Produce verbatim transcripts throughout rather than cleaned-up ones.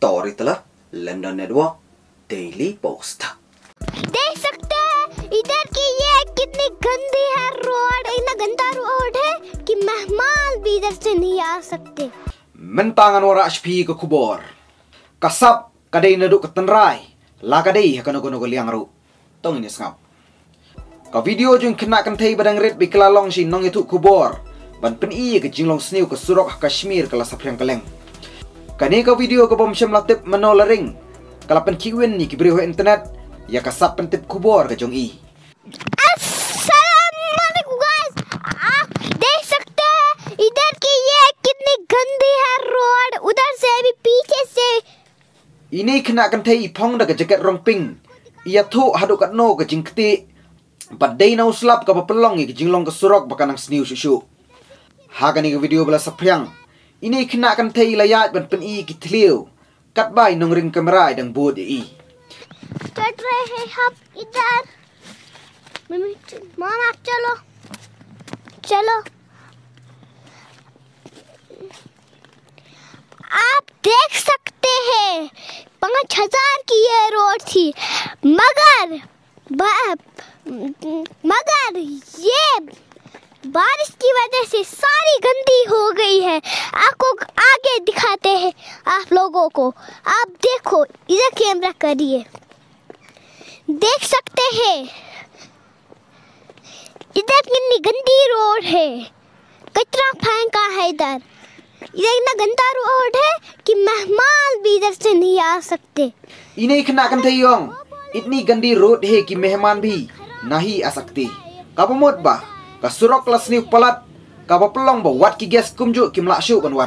story telah London Network Daily Post। देख सकते हैं इधर की ये कितनी गंदी है रोड, इतना गंदा रोड है कि मेहमान भी इधर से नहीं आ सकते। Mentangan wara shpi ke kubor. Kasap kadai naduk ketenrai. La kadai hakano kono liang ru. Tong ini ngap. Ka video jung kena kan thai badang red bi kelalong si nong itu kubor. Ban pen i ke jinglong sniu ke surok Kashmir kala saprang kaleng. Kani ka video ke bom syam latip menolaring. Kala pen kiwin ni ki beri internet ya kasap pen tip kubor ke jong i. अस्सलामुअलैकुम guys, आप देख सकते हैं इधर की ये कितनी गंदी है रोड, उधर से भी पीछे से। Ini kena kan thai phong da ke jaket rong ping. Ia thu hadu kat no ke jingkti. Badai na uslap ka pelong ke jinglong ke surok bakanang sniu susu. Ha kani ke video bala sapriang. Ini kena kan thai layat ban pen i ki thliu. Kat bai nong ring kamera dang bod i. चढ़ रहे हैं हम इधर। मम्मी मामा चलो चलो। आप देख सकते हैं पाँच हजार की ये रोड थी, मगर मगर ये बारिश की वजह से सारी गंदी हो गई है। आपको आगे दिखाते हैं आप लोगों को। आप देखो, इधर कैमरा करिए, देख सकते हैं इधर कितनी गंदी रोड है, कचरा फेंका है इधर। इधर इतना गंदा रोड है कि मेहमान भी इधर से नहीं आ सकते। Ini kena kan thai yong. Itni gandi road he ki mehman bhi nahi a sakte. Ka pamot ba ka surok la sniu palat ka pelong ba wat ki gas kumju ki mla shu banwan.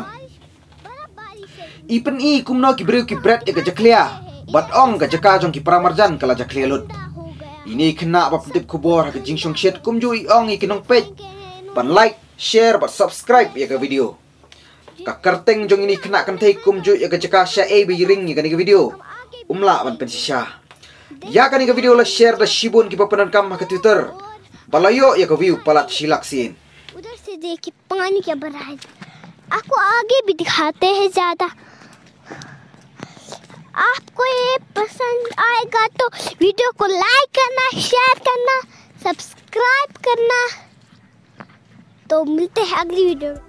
Ipen i kumno ki beri ki bread e ka jaklia. Bat ong ka jaka jong ki pramarjan kala jaklia lut. Ini kena ba tip kubor ka jingshong shet kumju i ong i kinong page. Ban like, share, bat subscribe ya ka video. Ka kerteng jong ini kena kan thai kumju ya ka jaka sha e bi ring ya ka ni ka video. Umla ban pensisha. Ya ka ni ka video la share da shibun ki papanan kam ka Twitter. Balayo ya ka view palat silaksin. उधर से देखिए पानी क्या भरा है। आपको आगे भी दिखाते हैं ज्यादा। आपको ये पसंद आएगा तो वीडियो को लाइक करना, शेयर करना, सब्सक्राइब करना। तो मिलते हैं अगली वीडियो।